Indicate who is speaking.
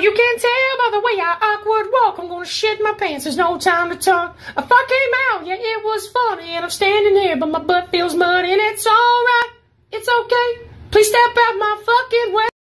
Speaker 1: you can tell by the way I awkward walk, I'm gonna shit my pants, there's no time to talk. A fuck came out, yeah, it was funny, and I'm standing here, but my butt feels muddy, and it's alright, it's okay. Please step out my fucking way.